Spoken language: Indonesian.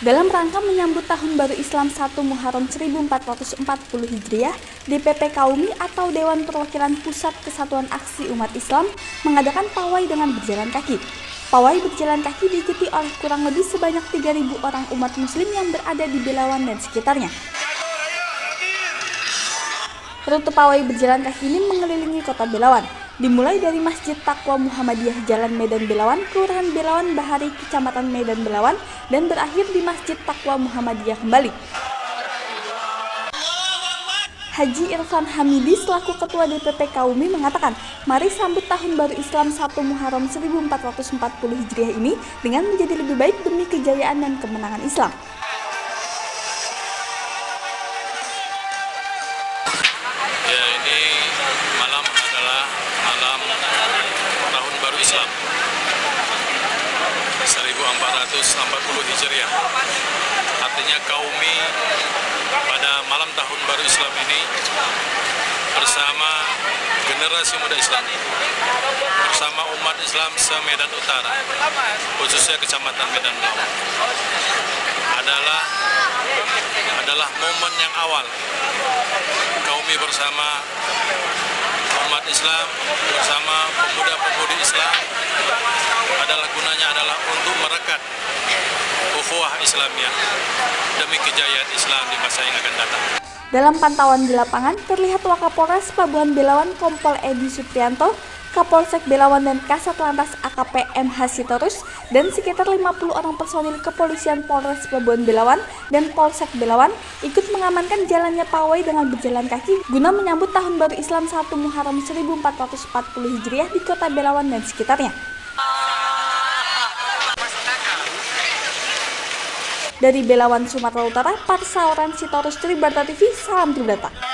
Dalam rangka menyambut Tahun Baru Islam 1 Muharram 1440 Hijriah, DPP Kaumi atau Dewan Perwakilan Pusat Kesatuan Aksi Umat Islam mengadakan pawai dengan berjalan kaki. Pawai berjalan kaki diikuti oleh kurang lebih sebanyak 3.000 orang umat muslim yang berada di Belawan dan sekitarnya. Rute pawai berjalan kaki ini mengelilingi kota Belawan, dimulai dari Masjid Taqwa Muhammadiyah Jalan Medan Belawan, Kelurahan Belawan Bahari, Kecamatan Medan Belawan, dan berakhir di Masjid Taqwa Muhammadiyah kembali. Haji Irfan Hamidi selaku Ketua DPP Kaumi mengatakan, mari sambut Tahun Baru Islam 1 Muharram 1440 Hijriah ini dengan menjadi lebih baik demi kejayaan dan kemenangan Islam. Ya, ini malam adalah malam Tahun Baru Islam 1440 Hijriah. Artinya Kaumi pada malam Tahun Baru Islam ini bersama generasi muda Islam, bersama umat Islam se-Medan Utara, khususnya Kecamatan Medan Belawan, adalah momen yang awal Kaumi bersama umat Islam, bersama pemuda-pemudi Islam, gunanya adalah untuk merekat ukhuwah Islamiyah demi kejayaan Islam di masa yang akan datang. Dalam pantauan di lapangan, terlihat Wakapolres Pelabuhan Belawan Kompol Edi Suprianto, Kapolsek Belawan dan Kasat Lantas AKP MH Sitorus, dan sekitar 50 orang personil Kepolisian Polres Pelabuhan Belawan dan Polsek Belawan ikut mengamankan jalannya pawai dengan berjalan kaki guna menyambut Tahun Baru Islam 1 Muharram 1440 Hijriah di kota Belawan dan sekitarnya. Dari Belawan, Sumatera Utara, Parsaoran Sitorus Tribrata TV, salam Tribrata.